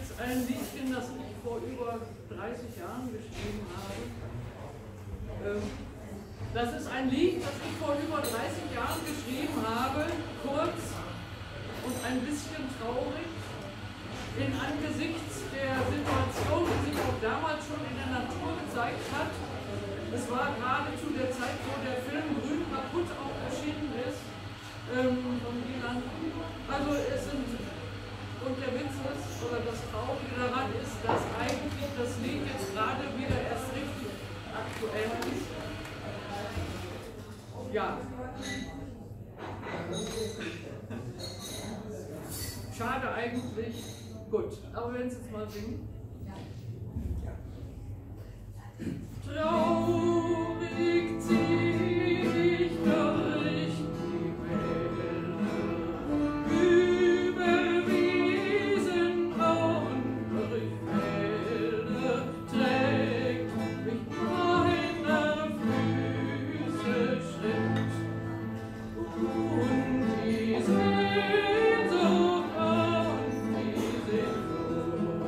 jetzt ein Liedchen, das ich vor über 30 Jahren geschrieben habe. Das ist ein Lied, das ich vor über 30 Jahren geschrieben habe, kurz und ein bisschen traurig, in angesichts der Situation, die sich auch damals schon in der Natur gezeigt hat. Es war gerade zu der Zeit, wo der Film Grün kaputt auch erschienen ist, von Wieland. Also es sind, und der Witz ist, oder das Traurige daran ist, dass eigentlich das Lied jetzt gerade wieder erst richtig aktuell ist. Ja. Schade eigentlich. Gut, aber wenn Sie es mal singen. Traurig zieh ich durch die Wälder, über Wiesen und durch Felder, trägt mich meine Füße Schritt und die Sehnsucht und die Sehnsucht.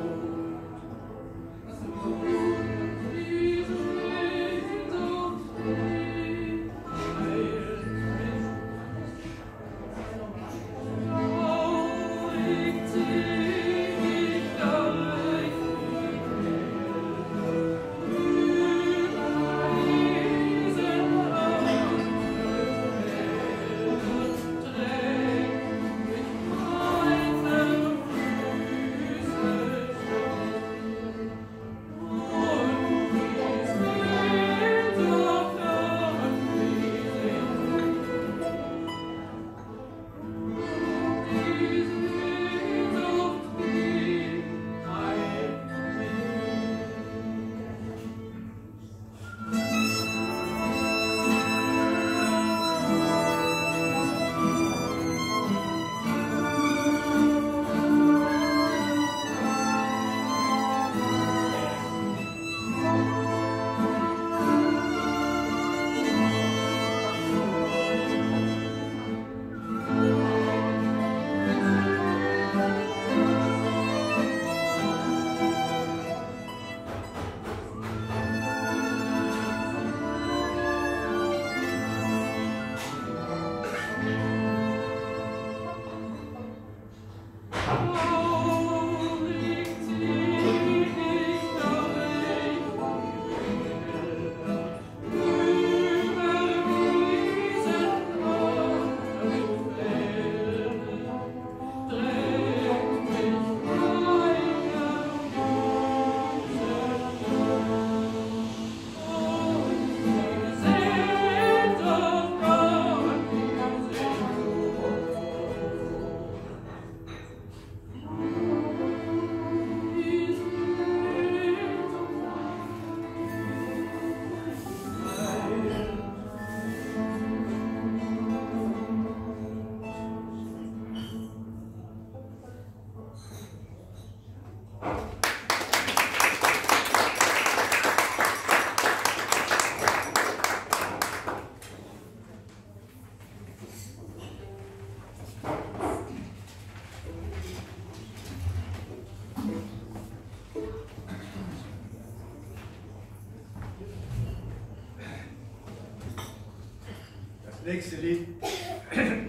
Das nächste Lied geht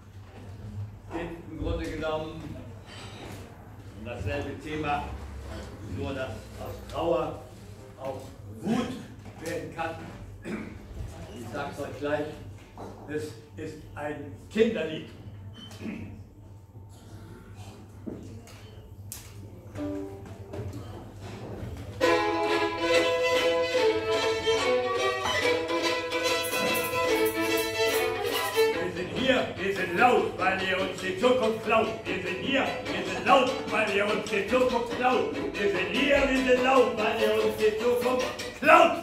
im Grunde genommen um dasselbe Thema, nur dass aus Trauer auch Wut werden kann. Ich sag's euch gleich, es ist ein Kinderlied. Wir sind laut, weil ihr uns die Zukunft klaut. Wir sind hier, wir sind laut, weil ihr uns die Zukunft klaut. Wir sind hier, wir sind laut, weil ihr uns die Zukunft klaut.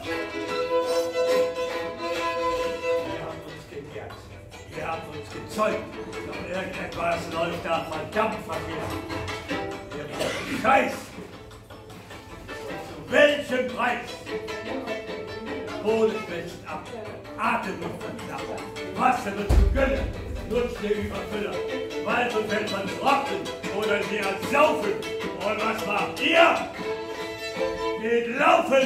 Ihr habt uns geehrt, ihr habt uns gezeugt, doch irgendetwas läuft da verdammt verkehrt. Wir brauchen Scheiß. Und zu welchem Preis? Kohle schmelzt ab, Atem wird verknappt, Wasser wird zu Gülle, nutzt der Überfüller, weil so fällt man trocken oder sie ersaufen Und was macht ihr? Geht laufen!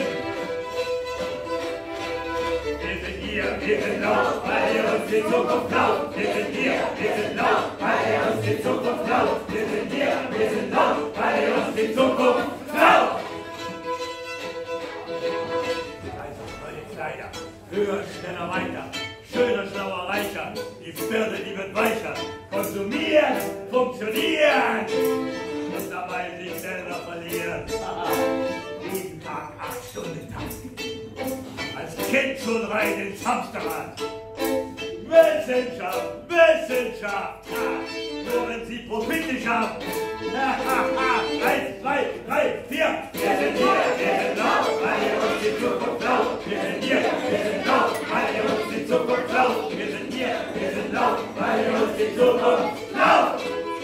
Wir sind hier, wir sind laut, weil ihr uns die Zukunft klaut. Wir sind hier, wir sind laut, weil ihr uns die Zukunft klaut. Wir sind hier, wir sind laut, weil ihr uns die Zukunft klaut. Also neue Kleider, höher, schneller, weiter, schöner, schlauer, reicher. Die Birne, die wird weicher. Konsumieren, funktionieren und dabei sich selber verlieren. Jeden Tag 8 Stunden Takt. Als Kind schon rein ins Hamsterrad. Wissenschaft, Wissenschaft, nur wenn sie Profite schafft. 1, 2, 3, 4. Wir sind hier, wir sind laut, weil ihr uns die Zukunft klaut. Wir sind hier, wir sind laut, weil ihr uns die Zukunft klaut. Wir sind hier, wir sind laut, weil ihr uns die Zukunft klaut.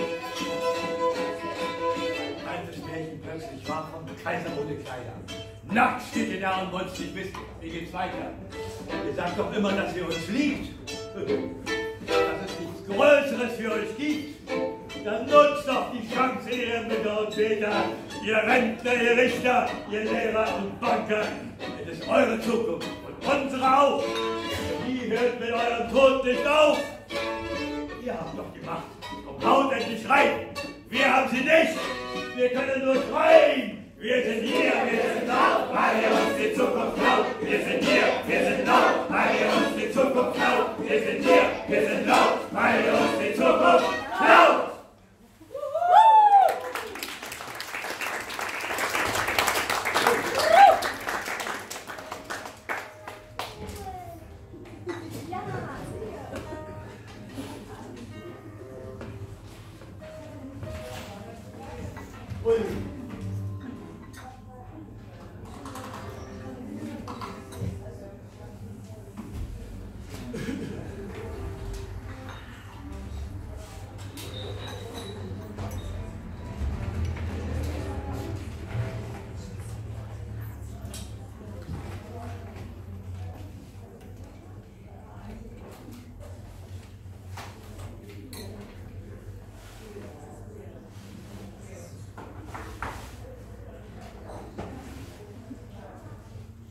Altes Märchen plötzlich war vom Kaiser ohne Kleider. Nackt steht ihr da und wollt nicht wissen, wie geht's weiter? Ihr sagt doch immer, dass ihr uns liebt. Dass es nichts Größeres für euch gibt. Dann nutzt doch die Chance, ihr Mütter und Väter, ihr Rentner, ihr Richter, ihr Lehrer und Banker. Es ist eure Zukunft und unsere auch. Die hört mit eurem Tod nicht auf. Ihr habt doch die Macht. Komm, haut endlich rein. Wir haben sie nicht. Wir können nur schreien. Wir sind hier, wir sind laut, weil ihr uns die Zukunft klaut. Wir sind hier, wir sind laut, weil ihr uns die Zukunft klaut. Wir sind hier, wir sind laut, weil ihr uns die Zukunft klaut.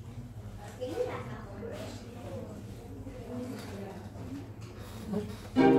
Thank you.